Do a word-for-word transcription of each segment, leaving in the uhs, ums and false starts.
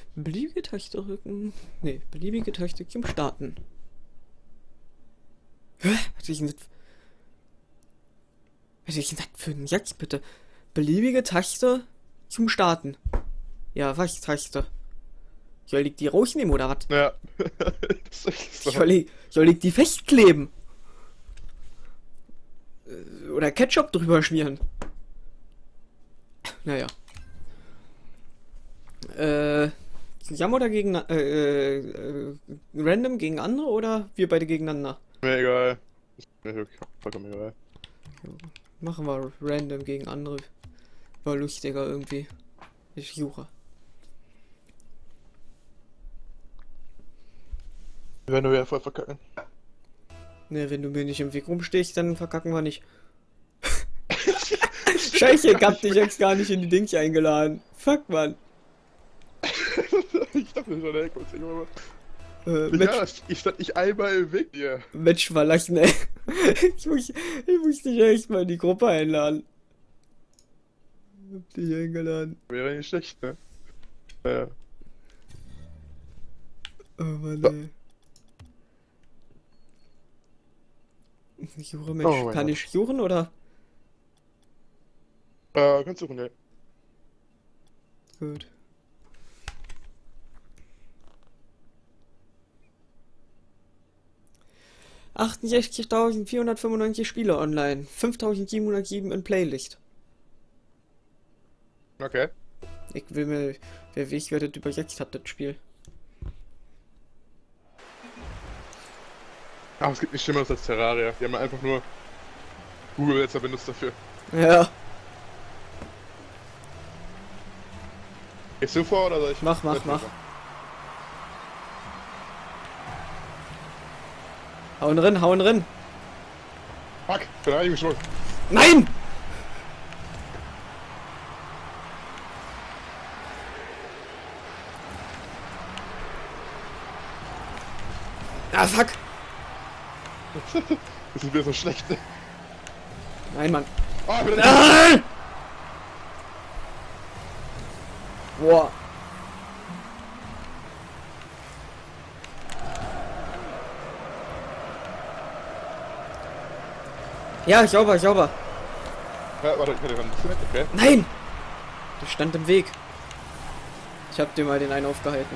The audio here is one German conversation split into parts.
Beliebige Taste drücken. Ne, beliebige Taste zum Starten. Hä? Was ist denn das? Was ist denn das für ein Jetzt bitte? Beliebige Taste zum Starten. Ja, was Taste? Soll ich die rausnehmen oder was? Ja. Das ist echt so. Soll ich, soll ich die festkleben? Oder Ketchup drüber schmieren? Naja. Äh, zusammen oder gegen, äh, äh, random gegen andere oder wir beide gegeneinander? Mir egal. Ist mir wirklich vollkommen egal. Machen wir random gegen andere. War lustiger irgendwie. Ich suche. Wir werden wieder voll verkacken. Ne, wenn du mir nicht im Weg rumstehst, dann verkacken wir nicht. Scheiße, ich hab dich jetzt gar nicht in die Dings eingeladen. Fuck, Mann. Ich dachte schon, ey, kurz, ich mal. Äh, Ja, Match, ich stand nicht einmal im Weg hier. Match verlassen, ey. Ich muss, ich muss dich echt mal in die Gruppe einladen. Hab dich eingeladen. Wäre nicht schlecht, ne? Naja. Oh Mann, So. ey. Ich suche Match. Oh mein Kann Gott. ich suchen oder? Äh, kannst du suchen, ja. Gut. achtundsechzigtausendvierhundertfünfundneunzig Spiele online. fünftausendsiebenhundertsieben in Playlist. Okay. Ich will mir... Wer weiß, wer das übersetzt hat, das Spiel. Aber es gibt nichts Schlimmeres als Terraria. Die haben einfach nur Google-Übersetzer benutzt dafür. Ja. Gehst du vor oder soll ich? Mach, mach, soll ich mach. machen? Hauen drin, hauen drin. Fuck, bin eingeschluckt. Nein! Ah, fuck! Das ist wieder so schlecht. Nein, Mann. Ah, bitte. Nein! Boah. Ja, sauber, sauber. Ja, warte, ich kann den nicht weg, okay? Nein! Das stand im Weg. Ich hab dir mal den einen aufgehalten.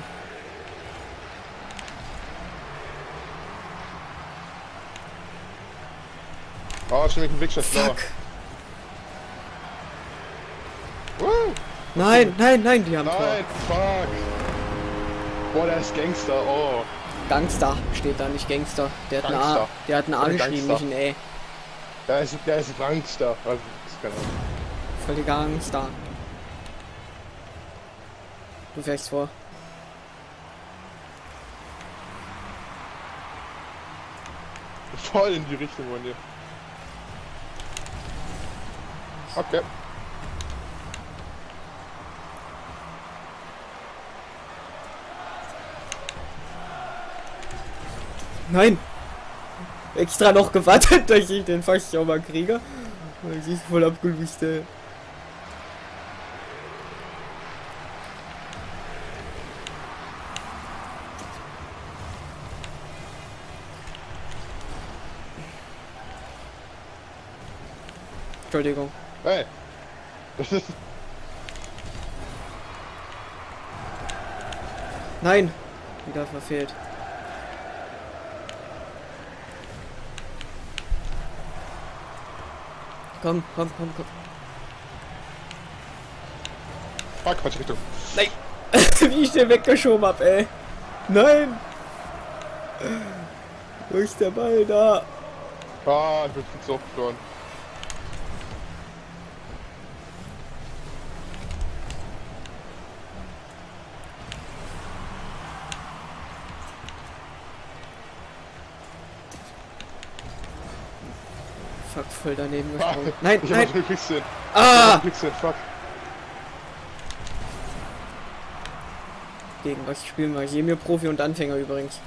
Oh, schon im Weg, schon Fuck! Woo! Nein, nein, nein, die haben Tor. Nein, fuck! Boah, der ist Gangster, oh. Gangster steht da, nicht Gangster. Der hat eine A. Gangster. Der hat eine A Voll geschrieben, Gangster. nicht ein E. Der ist, der ist Gangster. Also, das ist keine Ahnung. Voll die Gangster. Du fährst vor. Voll in die Richtung von dir. Okay. Nein! Extra noch gewartet, dass ich den fast sauber kriege. Weil sie ist voll abgelöst, ey. Entschuldigung. Hey! Das ist. Nein! Wieder verfehlt. Komm, komm, komm, komm. Fuck, falsche Richtung. Nein! Wie ich den weggeschoben hab, ey. Nein! Wo ist der Ball da? Ah, ich bin viel zu oft verloren. Fuck, voll daneben Ah, gesprungen. Nein, ich nein! hab einen Pixel. Ah! Pixel, fuck. Gegen was spielen wir? Jemir Profi und Anfänger übrigens.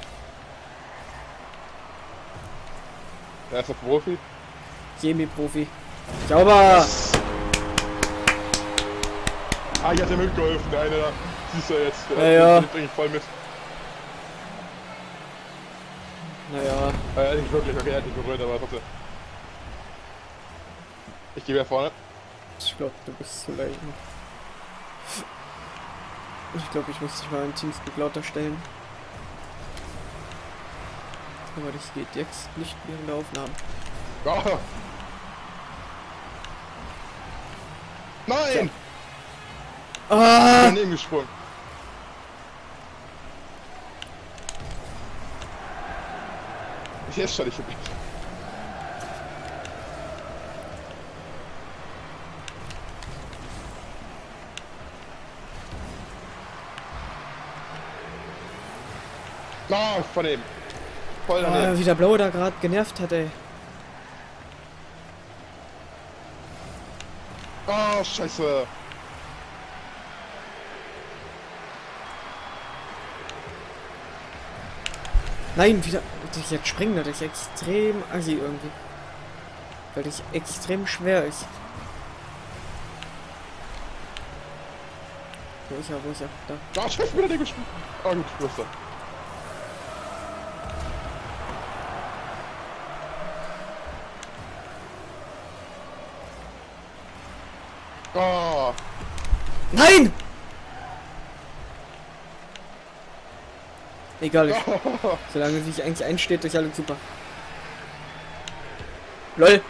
Er ist ein Profi. Jemir Profi. Sauber! Ah, ich hatte mitgeholfen, der eine da. Siehst du jetzt. Der Ja, ja. bringt ich voll mit. Naja. Ah, ja, nicht wirklich, okay, er hat nicht berührt, aber trotzdem. Ich gehe wieder vorne. Ich glaube, du bist zu leicht. Ich glaube, ich muss dich mal in Teamspeak lauter stellen. Aber das geht jetzt nicht während der Aufnahme. Oh. Nein! Ah! Daneben gesprungen. Jetzt stand ich im Bild. Ah, von dem. Voll daneben. Ah, wie der Blaue da gerade genervt hat, ey. Oh, scheiße. Nein, wieder. Ich jetzt springen, das ist extrem assi irgendwie. Weil das extrem schwer ist. Wo ist er, wo ist er? Da. Ah, scheiße, wieder den gesprungen. Ah, gut, du bist da. Oh. Nein! Egal, ich, solange sich eigentlich einsteht, ist alles super. LOL!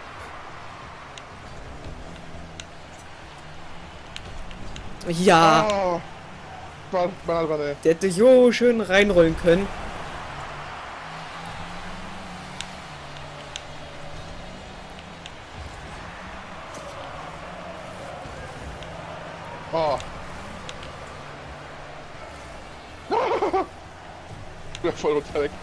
Ja! Oh. War, war, war, Der hätte so schön reinrollen können. Oh. Ja, voll runter weg.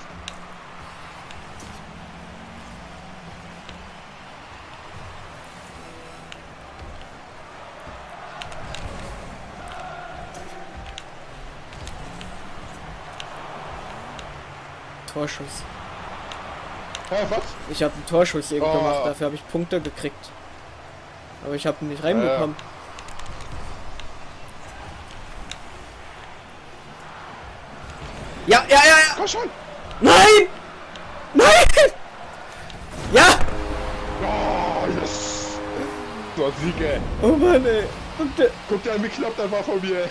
Torschuss. Hä, was? Ich habe einen Torschuss eben Oh. gemacht, dafür habe ich Punkte gekriegt. Aber ich habe ihn nicht reinbekommen. Ja, ja, ja, ja! Komm schon! Nein! Nein! Ja! Oh, yes! So, Sieg, ey. Oh Mann, ey. Und, äh, Guck dir an, wie knapp das war von mir, ey.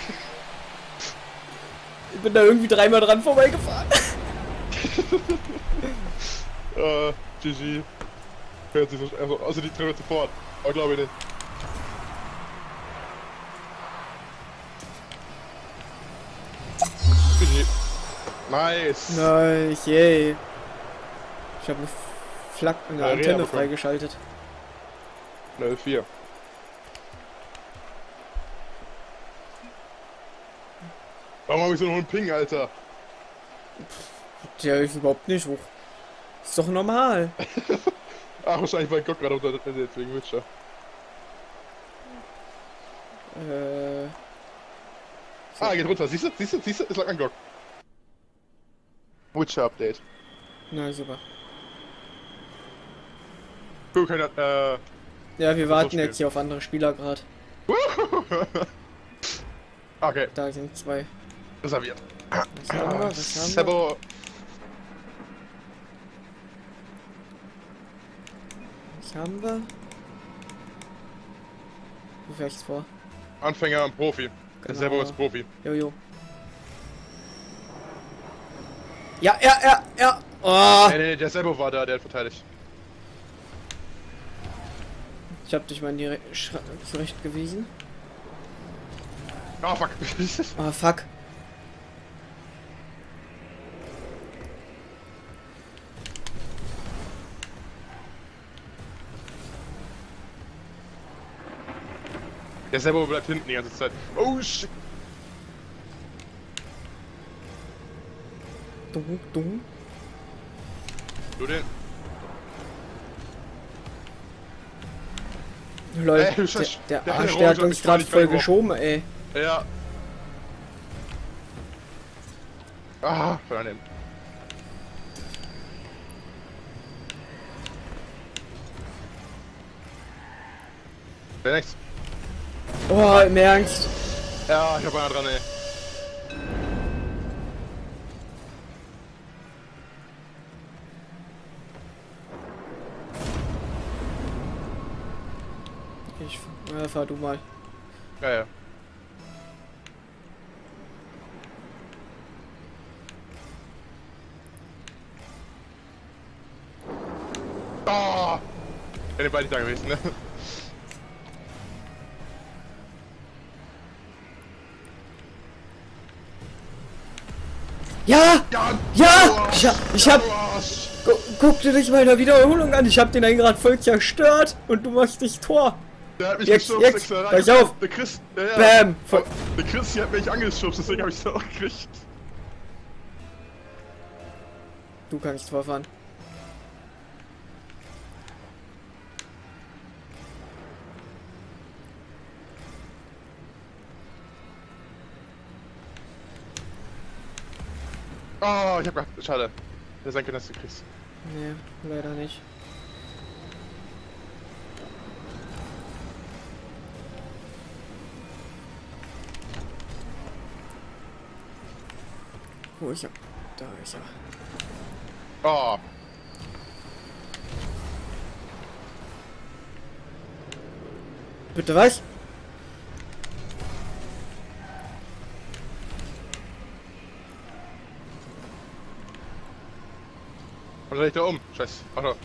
ich bin da irgendwie dreimal dran vorbeigefahren. äh, G G. Hört sich so, also, also die trifft sofort. Aber glaube ich nicht. G G. Nice. Nice, yay. Ich habe eine Flak eine Ja, Reha Antenne bekommen. freigeschaltet. null vier. Warum habe ich so noch einen Ping, Alter? Der ist überhaupt nicht hoch. Ist doch normal. Ach, wahrscheinlich weil Gott gerade unter der Tenne wegen Witcher. Äh. Ah, geht runter. Siehst du? Siehst du? Siehst du? Es lag an Gott. Witcher Update. Na super. Guck, keiner, äh. Ja, wir warten spielen. jetzt hier auf andere Spieler gerade. Okay, Da sind zwei. reserviert. Was haben wir? Was haben wir? Sebo. Was haben wir? Wo fähr ich's vor? Anfänger und Profi. Der Genau. Sebo ist Profi. Jojo. Ja, ja, ja, ja. Oh. Nee, nee, der Sebo war da, der hat verteidigt. Ich hab dich mal in die Re Schra zurechtgewiesen. Oh, fuck. Oh, fuck. Der Sebo bleibt hinten die ganze Zeit. Oh, shit. Dumm, dumm. Du den. Lol, Ey, der, Scheiß- der der Arsch, eine der hat Rolle uns hat gerade mich voll reingeworfen. geschoben, ey. Ja. Ah, von daneben. Der next. Oh, im Ernst. Ja, ich hab einer dran, ey. Ich, ja, fahr du mal. Ja, ja. Oh! Ja, den beide nicht da gewesen, ne? Ja! Ja! Ja! Ich, hab- ich hab... Arsch. Gu guck dir dich mal in der Wiederholung an. Ich hab den einen gerade voll zerstört und du machst dich Tor. Der hat mich Jetzt, geschubst, jetzt, extra rein. pass auf. Der Chris, ja, ja. Bam. Oh, der Chris hier hat mich angeschubst, deswegen hab ich's auch gekriegt. Du kannst vorfahren. Oh, ich hab gedacht, schade. Hätte sein können, dass du kriegst. Nee, leider nicht. Wo ist er? Da ist er. Oh. Bitte was? Und dann ich da um. Scheiß. Ach doch.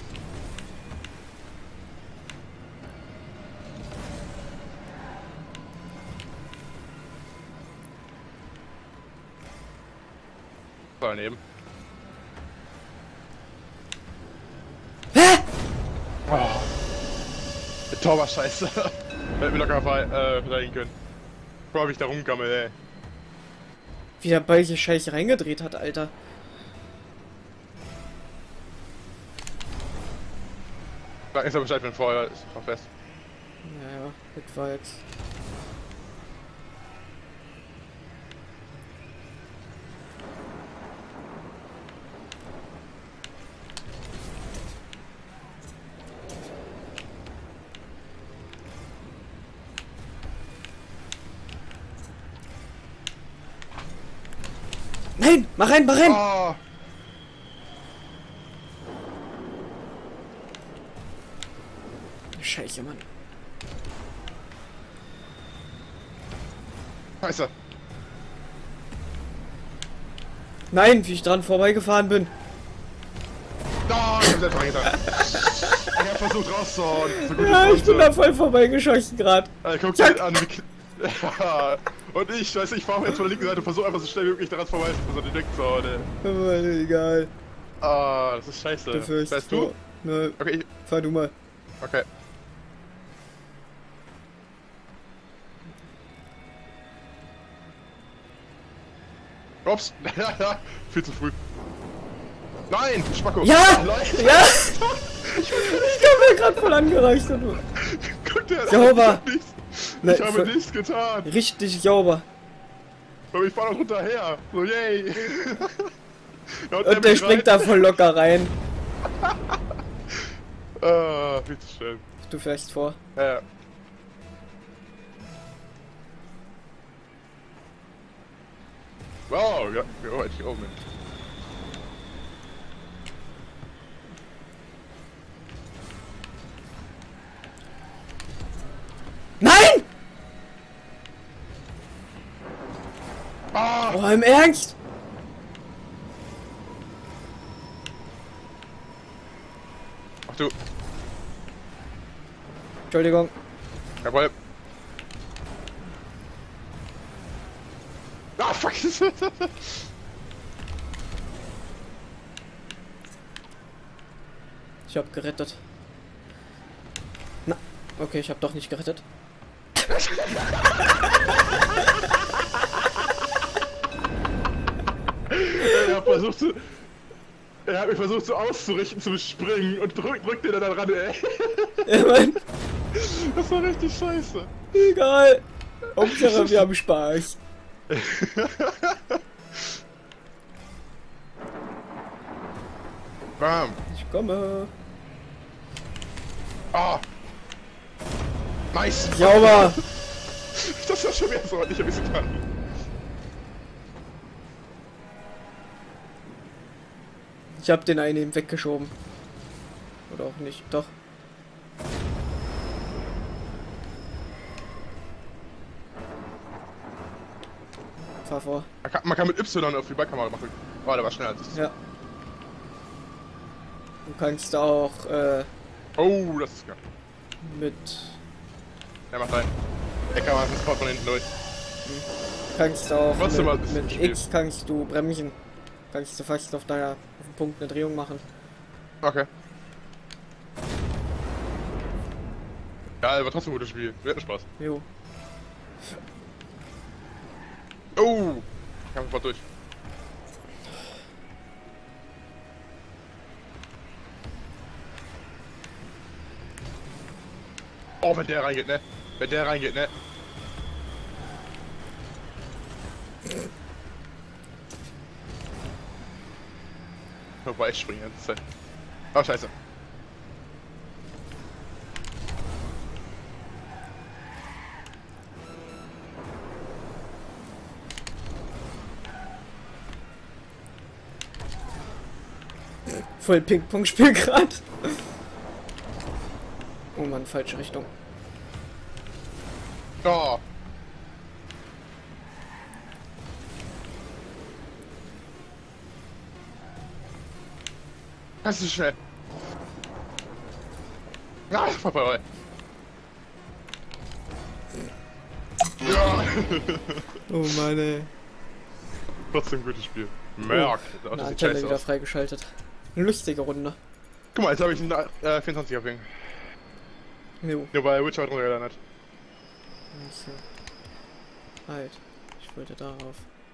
Daneben. Hä? Oh. Der Tor war scheiße. Hätte mir locker frei, äh, verteidigen können. Bevor hab ich da rumgammel, ey. Wie der Ball hier scheiße reingedreht hat, Alter. Sag jetzt mal Bescheid, wenn vorher ist. Mach fest. Naja, das war jetzt. Nein! Mach rein, mach rein! Oh. Scheiße, Mann. Scheiße. Nein, wie ich dran vorbeigefahren bin. Oh, ich hab selbst reingetan. Ich hab versucht rauszuhauen. So gut Ja, ich ich bin konnte. da voll vorbeigeschossen gerade. Äh, guck dir an, wie... Ja. Und ich, weiß ich fahre jetzt von der linken Seite und versuche einfach so schnell wie möglich daran vorbei zu so direkt zu hauen, ey. Aber egal. Ah, das ist scheiße. Dafür ist Weißt du? Nö, Okay, ich, fahr du mal. okay. Ups, viel zu früh. Nein, Spacko! Ja! Nein. Ja! Ich hab mir gerade voll angereicht und du. Guck dir das Sauber. an, ich hab nichts, Nein, ich habe für- nichts getan. Richtig sauber. Aber ich fahr doch runterher. So, yay! Ja, und Und der mich springt rein. da voll locker rein. Ah, viel zu schön. Du fährst vor. Ja, ja. Wow, ja, ja, hätte ich oben hin. Nein! Ah! Oh, im Ernst? Ach du, Entschuldigung. jawohl. Ah, fuck! Ich hab gerettet. Na, okay, ich hab doch nicht gerettet. Er hat versucht zu... Er hat mich versucht so auszurichten zum Springen und drückt drückt den dann ran, ey. Ja, Mann, Das war richtig scheiße. egal. Hauptsache, wir haben Spaß. Bam. Ich komme. Ah. Nice. Sauber. Das war schon wieder so ordentlich ein bisschen dran. Ich hab den einen eben weggeschoben. Oder auch nicht, doch. Fahr vor. Man kann, man kann mit Y auf die Ballkamera machen. Oh, der war schneller als ich. Ja. Du kannst auch äh, Oh, das ist geil. mit... Der macht rein. Der kann man sofort von hinten durch. Du kannst auch Trotzdem mal mit, das mit Spiel. X kannst du bremsen. Kannst du fast auf deiner auf dem Punkt eine Drehung machen. Okay. Ja, aber trotzdem ein gutes Spiel. Wir hatten Spaß. Jo. Oh! Ich kam sofort durch. Oh, wenn der reingeht, ne? Wenn der reingeht, ne? Wobei ich springe die ganze Zeit. Oh, scheiße. Voll Ping-Pong-Spiel gerade. Oh Mann, falsche Richtung. Oh! Das ist schnell. Ah, vorbei. Ja! Oh Mann, ey. Trotzdem ein gutes Spiel. Merk. Oh, Eine das sieht Antenne scheiße wieder aus. freigeschaltet. Eine lustige Runde. Guck mal, jetzt habe ich einen äh, vierundzwanzig auf Wing. Jo. Nur bei Witcher runtergeladen hat. Also. Halt. Ich wollte darauf.